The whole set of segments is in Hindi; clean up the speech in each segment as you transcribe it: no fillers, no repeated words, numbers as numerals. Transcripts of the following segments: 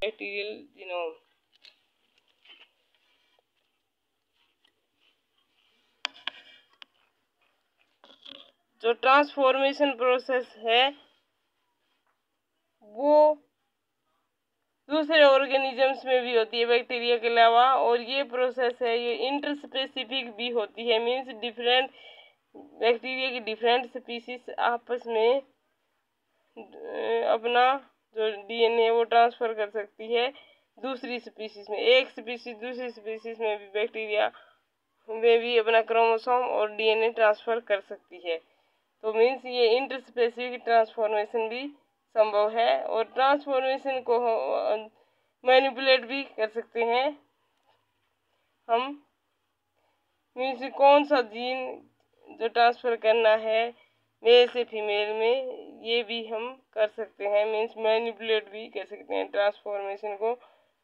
Bacterial genome. जो ट्रांसफॉर्मेशन प्रोसेस है वो दूसरे ऑर्गेनिजम्स में भी होती है बैक्टीरिया के अलावा, और ये प्रोसेस है ये इंटरस्पेसिफिक भी होती है। मीन्स डिफरेंट बैक्टीरिया की डिफरेंट स्पीसीज आपस में अपना जो डीएनए वो ट्रांसफर कर सकती है दूसरी स्पीसीज में। एक स्पीसीज दूसरी स्पीसीज में भी बैक्टीरिया में भी अपना क्रोमोसोम और डीएनए ट्रांसफर कर सकती है। तो मीन्स ये इंटरस्पेसिफिक ट्रांसफॉर्मेशन भी संभव है, और ट्रांसफॉर्मेशन को मैनिपुलेट भी कर सकते हैं हम। मीन्स कौन सा जीन जो ट्रांसफर करना है मेल से फीमेल में, ये भी हम कर सकते हैं। मीन्स मैनिपुलेट भी कर सकते हैं ट्रांसफॉर्मेशन को।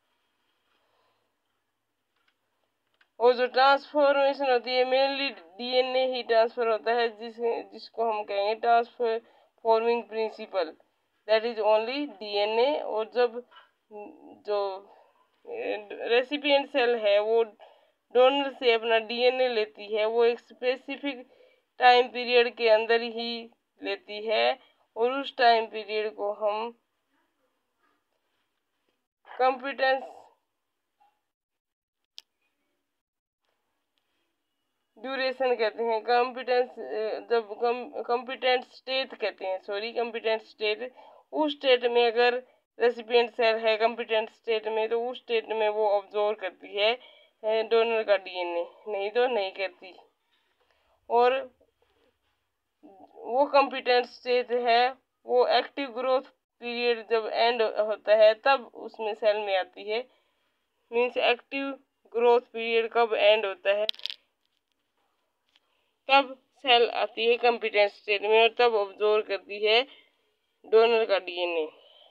और जो ट्रांसफॉर्मेशन होती है मेनली डीएनए ही ट्रांसफर होता है, जिसको हम कहेंगे transforming principle, that is only DNA. और जब जो रेसिपिएंट सेल है वो डोनर से अपना डीएनए लेती है, वो एक स्पेसिफिक टाइम पीरियड के अंदर ही लेती है, और उस टाइम पीरियड को हम कॉम्पिटेंस ड्यूरेशन कहते हैं। कॉम्पिटेंस जब कॉम्पिटेंट स्टेट कहते हैं, सॉरी कॉम्पिटेंट स्टेट, उस स्टेट में अगर रेसिपिएंट सेल है कॉम्पिटेंट स्टेट में, तो उस स्टेट में वो ऑब्जर्व करती है डोनर का डीएनए, नहीं तो नहीं करती। और वो कॉम्पिटेंट स्टेट है वो एक्टिव ग्रोथ पीरियड जब एंड होता है तब उसमें सेल में आती है। मीन्स एक्टिव ग्रोथ पीरियड कब एंड होता है तब सेल आती है कॉम्पिटेंट स्टेट में, और तब ऑब्जर्व करती है डोनर का DNA.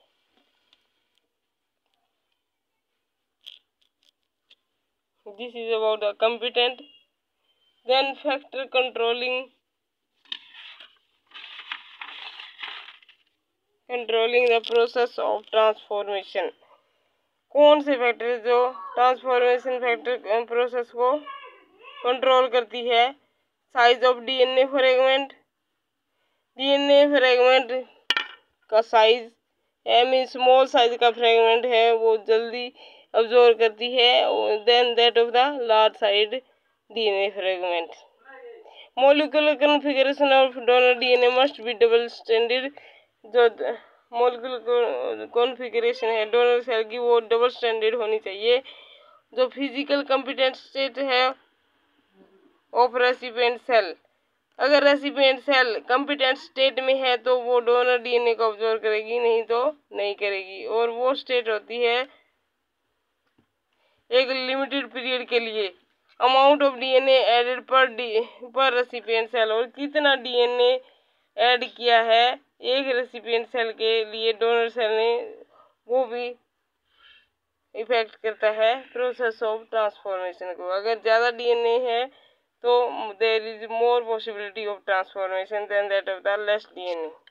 This is about the competent. Then factor controlling the process of transformation. कौन से फैक्टर जो ट्रांसफॉर्मेशन फैक्टर प्रोसेस को कंट्रोल करती है? Size of DNA fragment, DNA fragment का साइज है, मीन स्मॉल साइज का फ्रेगमेंट है वो जल्दी अब्जॉर्ब करती है then that of the large size DNA fragment. Molecular configuration of donor DNA must be double standard. जो मॉलिक्यूलर कॉन्फ़िगरेशन है डोनर सेल की वो डबल स्टैंडर्ड होनी चाहिए। जो फिजिकल कॉम्पिटेंट स्टेट है ऑफ रेसिपिएंट सेल, अगर रेसिपिएंट सेल कॉम्पिटेंट स्टेट में है तो वो डोनर डीएनए को ऑब्जर्व करेगी, नहीं तो नहीं करेगी। और वो स्टेट होती है एक लिमिटेड पीरियड के लिए। अमाउंट ऑफ डीएनए एडेड पर रेसिपिएंट सेल, और कितना डीएनए ऐड किया है एक रेसिपिएंट सेल के लिए डोनर सेल ने, वो भी इफेक्ट करता है प्रोसेस ऑफ ट्रांसफॉर्मेशन को। अगर ज़्यादा डीएनए है तो there is more possibility of transformation then that of the less DNA.